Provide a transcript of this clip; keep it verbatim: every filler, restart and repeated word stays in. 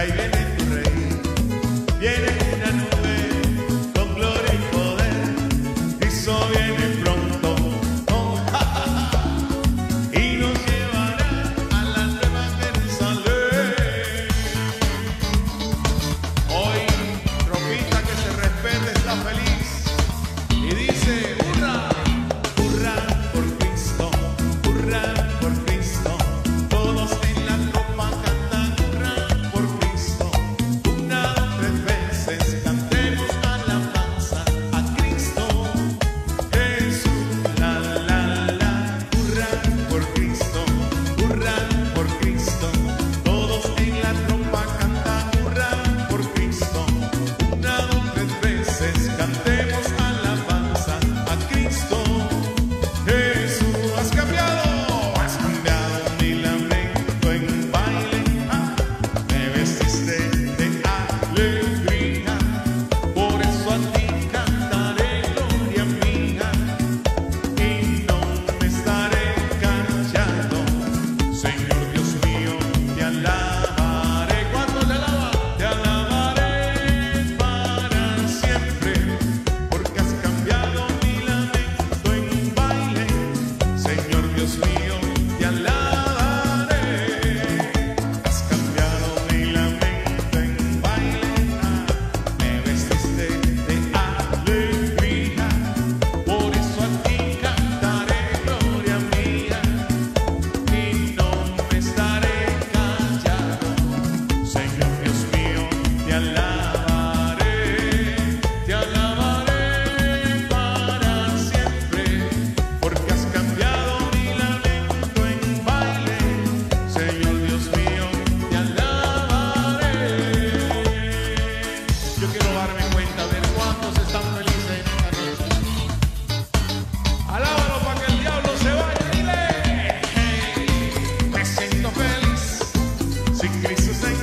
ahí viene tu rey, viene en una nube con gloria y poder. Cristo viene pronto, oh, ja, ja, ja, y nos llevará a la nueva Jerusalén. Hoy, tropita que se respete está feliz y dice: hurra, hurra por Cristo, hurra por Cristo. Todos en la tropa cantan hurra por Cristo. Una, tres veces cantemos alabanza a Cristo Jesús. La, la, la, hurra por Cristo, hurra por Cristo. Todos en la tropa cantan hurra por Cristo. Una, tres veces cantemos alabanza a Cristo Jesús. Has cambiado, has cambiado mi lamento en baile. Ah, me vestiste de alegría, por eso a ti cantaré gloria mía y no me estaré callado. Señor Dios mío, te alabaré. ¿Cuándo te alaba? Te alabaré para siempre, porque has cambiado mi lamento en baile. Señor Dios mío, te alabaré. Has cambiado mi lamento en baile. Ah, me vestiste de alegría, por eso a ti cantaré gloria mía y no me estaré callado. Señor Dios mío, te alabaré, te alabaré para siempre, porque has cambiado mi lamento en baile. Señor Dios mío, te alabaré. Yo quiero darme cuenta de cuántos están felices en esta noche. Alábalo para que el diablo se vaya. Dile: hey, me siento feliz, si Cristo está en